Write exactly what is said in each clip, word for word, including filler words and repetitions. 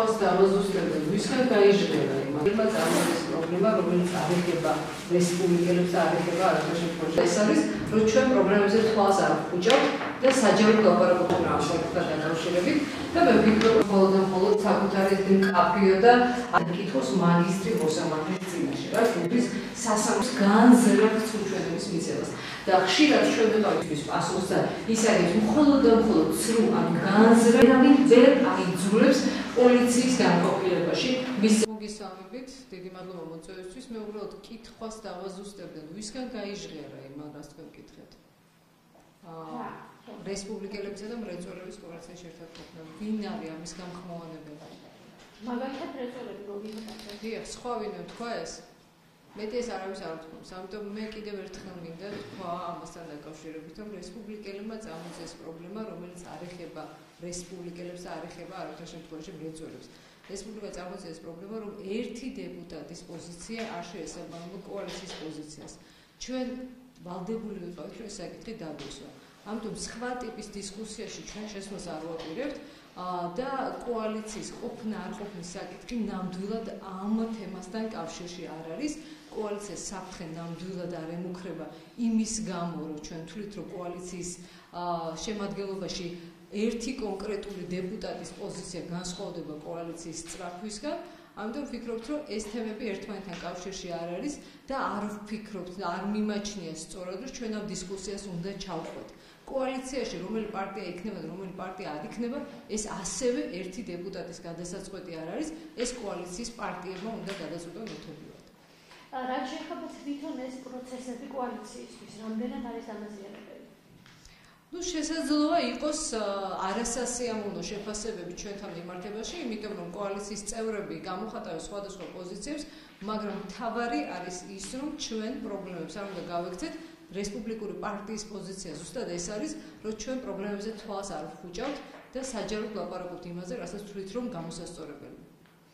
კითხვას დავაზუსტებენ, ვისგან გაიჟღერა იმამა წარმოდის პრობლემა, რომელიც აღიარება რესპუბლიკელებს და აღიარება არასდროს შემთხვევაში. ეს არის, რომ ჩვენ პრობლემებზე თვალს არ ვხუჭავთ და საჯაროდ ლაპარაკობთ ამ საკითხთან დაკავშირებით და მე ვფიქრობ, რომ მხოლოდ და მხოლოდ საკუთარი ეს მკაფიო და კითხვის მაგისტრი მოსამართლის წინაშე, რაც უდრის სასამართლოს განზრახ უჩვენების მიცემას. და ხშირად ჩვენ ვიყავით ის პასუხს და ის არის მხოლოდ და მხოლოდ ცრუ ან განზრახი ვერ აიძულებს პოლიციის განყოფილებაში მის მოგესალმებით, დიდი მადლობა მოწვევისთვის. მე უბრალოდ კითხვას დავაზუსტებდენ, ვისგან გაიჟღერა იმან, რას თქვენ გკითხეთ? აა რესპუბლიკელებისა და მრეწველების კოალიციის ერთად ყოფნა. ვინ არის ამის გამხმოვანებელი? მაგალითად მრეწველები რო ვიღებთ. დიახ, სხვა ვინმე თქვა ეს? მეტი ეს არავის არ ვთქვამს, ამიტომ მე კიდევ ერთხელ მინდა თქვა ამასთან დაკავშირებით, რომ რესპუბლიკელებმა წამოწეს პრობლემა, რომელიც არ ეხება რესპუბლიკელებს და არ ეხება არაერთი შემთხვევაში მრეწველებს. რესპუბლიკა წამოწეს პრობლემა, რომ ერთი დეპუტატის პოზიცია არ შეესაბამება კოალიციის პოზიციას. ჩვენ ვალდებული ვიყავით, რომ ეს საკითხი დაბესვა. ამიტომ სხვა ტიპის დისკუსიაში ჩვენ შესვლას არ ვაპირებთ და კოალიციის ყოფნა არ ყოფნის საკითხი ნამდვილად ამ თემასთან კავშირში არ არის. კოალიციას საფრთხე ნამდვილად არ ემუქრება იმის გამო, რომ ჩვენ თვლით, რომ კოალიციის შემადგენლობაში ერთი კონკრეტული დეპუტატის პოზიცია განსხვავდება კოალიციის სწრაფვისგან. ამიტომ ვფიქრობთ, რომ ეს თემები ერთმანეთთან კავშირში არ არის და არ ვფიქრობთ და არ მიმაჩნია სწორად, რომ ჩვენ ამ დისკუსიას უნდა ჩავყვეთ. კოალიციაში რომელი პარტია იქნება და რომელი პარტია არ იქნება, ეს ასევე ერთი დეპუტატის გადასაწყვეტი არ არის, ეს კოალიციის პარტიებმა უნდა გადაწყვეტონ ერთობლივად. რაც შეეხება თვითონ ეს პროცესები კოალიციისთვის, რამდენად არის დამაზიანებელი? Ну, შესაძლოა იყოს არასასიამოვნო შეფასებები ჩვენთან მიმართებაში, იმიტომ რომ კოალიციის წევრები გამოხატავენ სხვადასხვა პოზიციებს, მაგრამ მთავარი არის ის, რომ ჩვენ პრობლემებს არ უნდა გავექცეთ. რესპუბლიკური პარტიის პოზიცია ზუსტად ეს არის, რომ ჩვენ პრობლემებზე თვალს არ ვხუჭავთ და საჯაროდ ლაპარაკობთ იმაზე, რასაც თვლით, რომ გამოსასწორებელია.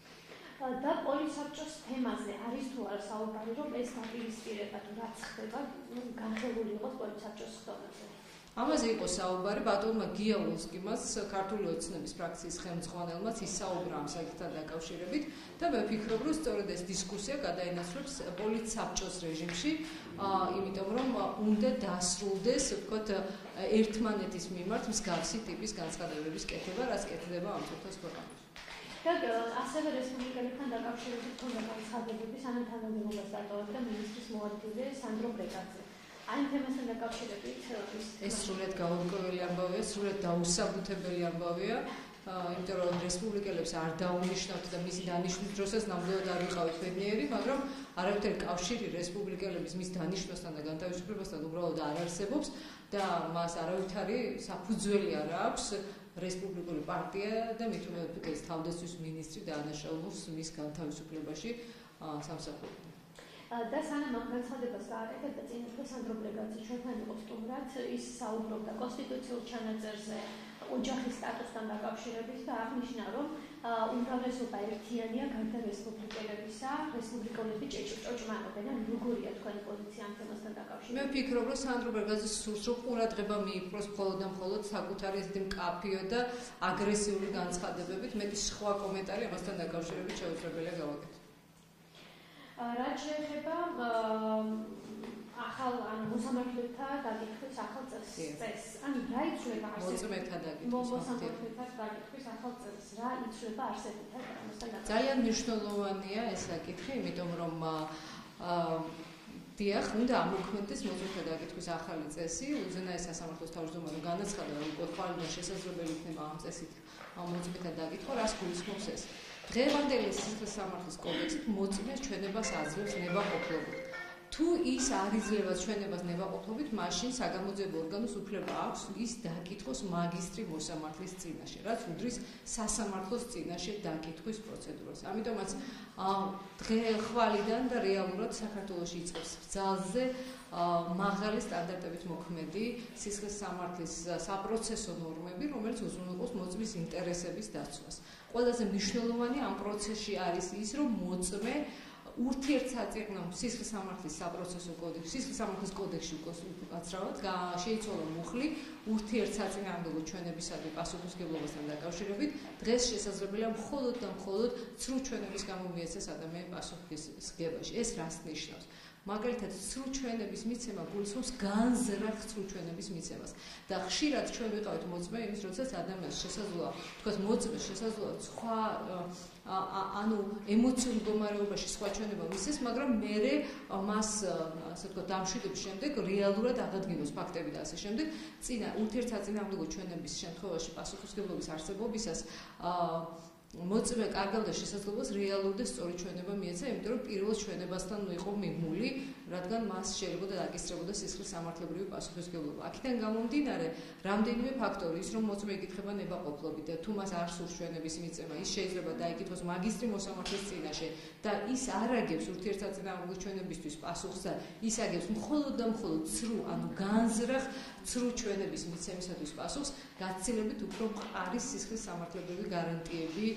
და პოლიცსაბჭოს თემაზე არის თუ არა საუბარი, რომ ეს დაპირისპირება თუ რაც ხდება, განხილული იყოს პოლიცსაბჭოს ხდომაზე? ამაზე იყო საუბარი, ბატონმა გია ულსკიმაც, ქართული ოცნების ფრაქციის ხელმძღვანელმაც ისაუბრა ამ საკითხთან დაკავშირებით და მე ვფიქრობ, რომ სწორედ ეს დისკუსია გადაინაცვლებს პოლიცსაბჭოს რეჟიმში, იმიტომ რომ უნდა დასრულდეს, ვთქვათ, ერთმანეთის მიმართ მსგავსი ტიპის განცხადებების კეთება, რაც კეთდება ამ წუთას ქვეყანაში. და ასევე რესპუბლიკელებთან დაკავშირებით თქონდა განცხადებები თანამდებობას დატოვებდა მინისტრის მოადგილე სანდრო ბრეკაძე. აი თემასთან დაკავშირებით ეს სრულად გაურკვეველი ამბავია, სრულად დაუსაბუთებელი ამბავია, იმიტომ რომ რესპუბლიკელებს არ დაუნიშნავთ და მისი დანიშვნის დროსაც ნამდვილად არ ვიყავით ბედნიერი, მაგრამ არავითარი კავშირი რესპუბლიკელების მის დანიშვნასთან და განთავისუფლებასთან უბრალოდ არ არსებობს და მას არავითარი საფუძველი არ აქვს რესპუბლიკური პარტია და მით უმეტეს თავდაცვის მინისტრი დაანაშაულოს მის განთავისუფლებაში სამსახურიდან. და სანამ ამ განცხადებას გააკეთებდა წინასწარ სანდრო ბრეკაძე ჩვენთან იყო სტუმრად, ის საუბრობდა კონსტიტუციურ ჩანაწერზე ოჯახის სტატუსთან დაკავშირებით და აღნიშნა, რომ უმრავლესობა ერთიანია გარდა რესპუბლიკელებისა, რესპუბლიკელები ჭეჭმარობენ. ან როგორია თქვენი პოზიცია ამ თემასთან დაკავშირებით? მე ვფიქრობ, რომ სანდრო ბრეკაძეს სურს, რომ ყურადღება მიიპყროს მხოლოდ და მხოლოდ საკუთარი ესეთი მკაფიო და აგრესიული განცხადებებით, მეტი სხვა კომენტარი ამასთან დაკავშირებით შეუძლებელია გავაკეთოთ. რაც შეეხება ახალ ან მოსამართლეთა დაკითხვის ახალ წესს, ან რა იცვლება მოწმეთა დაკითხვის მოსამართლეთა დაკითხვის ახალ წესს, რა იცვლება არსებითად ამასთან დაკავშირებით? ძალიან მნიშვნელოვანია ეს საკითხი, იმიტომ რომ დიახ, უნდა ამოქმედდეს მოწმეთა დაკითხვის ახალი წესი, უზენაეს სასამართლოს თავმჯდომარემ განაცხადა, რომ უკვე ხვალიდან შესაძლებელი იქნება ამ წესით მოწმეთა დაკითხვა, რას გულისხმობს ეს? დღევანდელი სასამართლოს კოდექსით მოწმეს ჩვენებას აძლევს ნებაყოფლობით. თუ ის არ იძლევა ჩვენებას ნებაყოფლობით, მაშინ საგამოძიებო ორგანოს უფლება აქვს ის დაკითხოს მაგისტრი მოსამართლის წინაშე, რაც უდრის სასამართლოს წინაშე დაკითხვის პროცედურას. ამიტომაც ხვალიდან და რეალურად საქართველოში იწყებს ბრძალზე მაღალი სტანდარტებით მოქმედი სისხლის სამართლის საპროცესო ნორმები, რომელიც უზრუნველყოფს მოწმის ინტერესების დაცვას. ყველაზე მნიშვნელოვანი ამ პროცესში არის ის, რომ მოწმე ურთიერთსაწინააღმდეგო სისხლის სამართლის საპროცესო კოდექსში, სისხლის სამართლის კოდექსში უკაცრავად შეიცვალა მუხლი ურთიერთსაწინააღმდეგო ჩვენებისადმი პასუხისმგებლობასთან დაკავშირებით. დღეს შესაძლებელია მხოლოდ და მხოლოდ ცრუ ჩვენების გამო მიეცეს ადამიანი პასუხისმგებაში. ეს რას ნიშნავს? მაგალითად, ცრუ ჩვენების მიცემა გულისხმობს განზრახ ცრუ ჩვენების მიცემას. და ხშირად ჩვენ ვიყავით მოწმე იმის, როდესაც ადამიანს შესაძლოა, თქვათ, მოწმეს შესაძლოა სხვა ანუ ემოციურ მდგომარეობაში სხვა ჩვენება მისცეს, მაგრამ მერე მას, ასე ვთქვათ, დამშვიდობის შემდეგ რეალურად აღადგინოს ფაქტები და ასე შემდეგ. წინა ურთიერთსაწინააღმდეგო ჩვენების შემთხვევაში პასუხისმგებლობის არსებობისას მოწმე კარგავდა შესაძლებლობას რეალური და სწორი ჩვენება მიეცა, იმიტომ რომ პირველ ჩვენებასთან იყო მიღმული, რადგან მას შეიძლება დაკისრებოდა სისხლის სამართლებრივი პასუხისმგებლობა. აქედან გამომდინარე, რამდენიმე ფაქტორი, ის რომ მოწმე იკითხება ნებაყოფლობით და თუ მას არ სურს ჩვენების მიცემა, ის შეიძლება დაიკითხოს მაგისტრი მოსამართლის წინაშე და ის არ აგებს ურთიერთსაწინააღმდეგო ჩვენებისთვის პასუხს და ის აგებს მხოლოდ და მხოლოდ ცრუ, ანუ განზრახ ცრუ ჩვენების მიცემისათვის პასუხს, გაცილებით უფრო მყარი სისხლის სამართლებრივი გარანტიები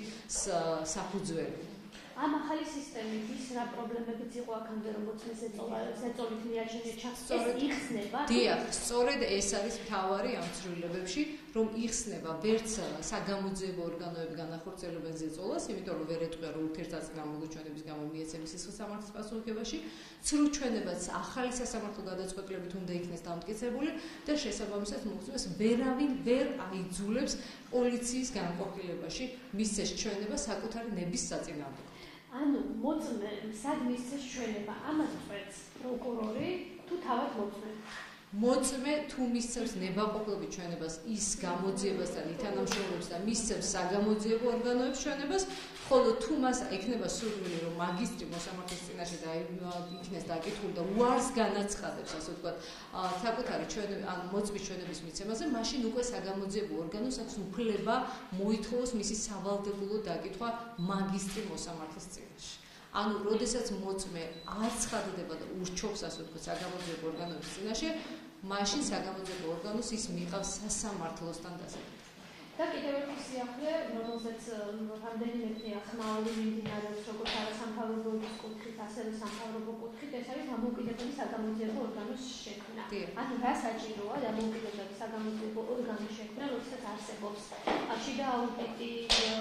საფუძველი. ამ ახალი სისტემით ის რა პრობლემებიც იყო აქამდე, რომ მოწმეს ზეწოლით მიაჩნია ჩახსნა, ეს იხსნება? დიახ, სწორედ ეს არის მთავარი ამ ცვლილებებში, რომ იხსნება ვერც საგამოძიებო ორგანოები განახორციელებენ ზეწოლას, იმიტომ რომ ვერ ეტყვია, რომ ურთიერთსაწინააღმდეგო ჩვენების გამო მიეცემს სისხლის სამართლის პასუხისმგებაში, ცრუ ჩვენებაც ახალი სასამართლო გადაწყვეტილებით უნდა იქნეს დამტკიცებული და შესაბამისად მოხდეს ვერავინ ვერ აიძულებს პოლიციის განყოფილებაში მისცეს ჩვენება საკუთარი ნების საწინააღმდეგოდ. ანუ მოწმე სად მისცეს ჩვენება, ამას წერს პროკურორი თუ თავად მოწმე? მოწმე თუ მისცემს ნებაყოფლობით ჩვენებას ის გამოძიებასთან ითანამშრომლებს და მისცემს საგამოძიებო ორგანოებს ჩვენებას, ხოლო თუ მას ექნება სურვილი, რომ მაგისტრი მოსამართლის წინაშე იქნეს დაკითხული და უარს განაცხადებს, ასე ვთქვათ, საკუთარი ჩვენების ან მოწმის ჩვენების მიცემაზე, მაშინ უკვე საგამოძიებო ორგანოს აქვს უფლება მოითხოვოს მისი სავალდებულო დაკითხვა მაგისტრი მოსამართლის წინაშე. ანუ, როდესაც მოწმე არ ცხადდება და ურჩობს, ასე ვთქვათ, საგამოძიებო ორგანოების წინაშე, მაშინ საგამოძიებო ორგანოს ის მიიღავს სასამართლოსთან დასაკითხად. და კიდევ ერთი სიახლე, რომელზეც რამდენიმე ახმაური მიმდინარეობს, როგორც არასამთავრობოების კუთხით, ასევე სამთავრობო კუთხით, ეს არის დამოუკიდებელი საგამოძიებო ორგანოს შექმნა. ანუ რა საჭიროა დამოუკიდებელი საგამოძიებო ორგანოს შექმნა, როდესაც არსებობს შიდა აუდიტი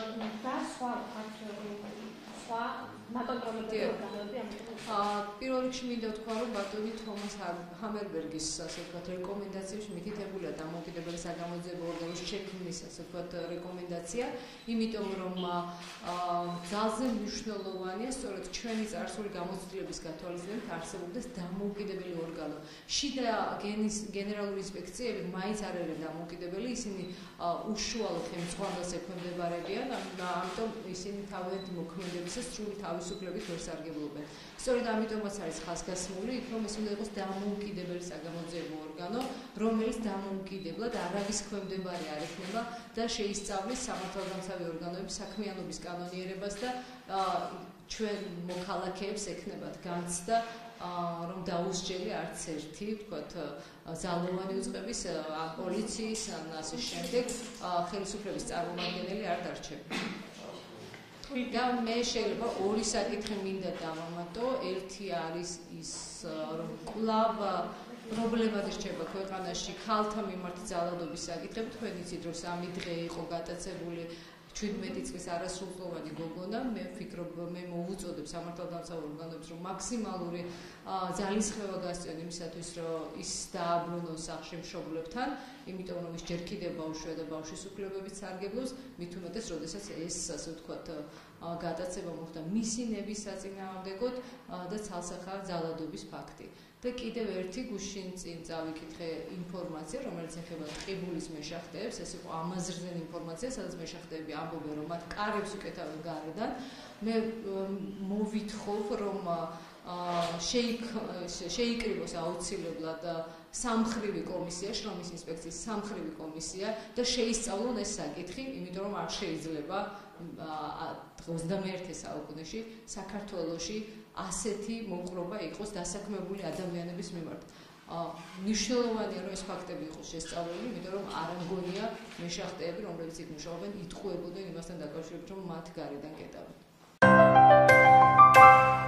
და სხვა სხვა მაკონტროლებელი ორგანოები ამიტომ. პირველ რიგში მინდა ვთქვა, რომ ბატონი თომას ჰამერბერგის, ასე ვთქვათ, რეკომენდაციებში მითითებულია დამოუკიდებელი საგამოძიებო ორგანოს შექმნის, ასე ვთქვათ, რეკომენდაცია, იმიტომ რომ ძალზე მნიშვნელოვანია სწორედ ჩვენი წარსული გამოცდილების გათვალისწინებით არსებობდეს დამოუკიდებელი ორგანო. შიდა გენერალური ინსპექციები მაინც არ არიან დამოუკიდებელი, ისინი უშუალო ხელმძღვანელს ექვემდებარებიან, ამიტომ ისინი თავიანთი მოქმედებისას სრული თავისუფლებით ვერ სარგებლობენ. სწორედ ამიტომაც არის ხაზგასმული, რომ ეს უნდა იყოს დამოუკიდებელი საგამოძიებო ორგანო, რომელიც დამოუკიდებლად არავის ქვემდებარე არ იქნება და შეისწავლის სამართალდამცავი ორგანოების საქმიანობის კანონიერებას და ჩვენ მოქალაქეებს ექნებათ განცდა, რომ დაუსჯელი არც ერთი, ვთქვათ, ძალოვანი უწყების, პოლიციის, ან ასე შემდეგ ხელისუფლების წარმომადგენელი არ დარჩება. და მე შეიძლება ორი საკითხი მინდა დავამატო. ერთი არის ის, რომ კვლავ პრობლემად რჩება ქვეყანაში ქალთა მიმართ ძალადობის საკითხები. თქვენ იცით, რომ სამი დღე იყო გატაცებული ჩვიდმეტი წლის არასრულწლოვანი გოგონა. მე ვფიქრობ, მე მოვუწოდებ სამართალდამცავ ორგანოებს, რომ მაქსიმალური ძალისხმევა გასწიონ იმისათვის, რომ ის დააბრუნოს სახლში მშობლებთან, იმიტომ რომ ის ჯერ კიდევ ბავშვია და ბავშვის უფლებებით სარგებლობს, მით უმეტეს, როდესაც ეს, ასე ვთქვათ, გადაცემა მოხდა მისი ნების საწინააღმდეგოდ და ცალსახა ძალადობის ფაქტი. და კიდევ ერთი გუშინ წინ წავიკითხე ინფორმაცია, რომელიც ეხება ტყიბულის მეშახტეებს, ეს იყო ამაზრზენ ინფორმაცია, სადაც მეშახტეები ამბობენ, რომ მათ კარებს უკეთავენ გარედან. მე მოვითხოვ, რომ შეიკრიბოს აუცილებლად სამხრივი კომისია, შრომის ინსპექციის სამხრივი კომისია და შეისწავლონ ეს საკითხი, იმიტომ რომ არ შეიძლება ოცდამეერთე საუკუნეში საქართველოში ასეთი მომხრობა იყოს დასაქმებული ადამიანების მიმართ. მნიშვნელოვანია, რომ ეს ფაქტები იყოს შესწავლილი, იმიტომ რომ არ მგონია მეშახტეები, რომლებიც იქ მუშაობენ, იტყუებოდნენ იმასთან დაკავშირებით, რომ მათ გარედან კეტავენ.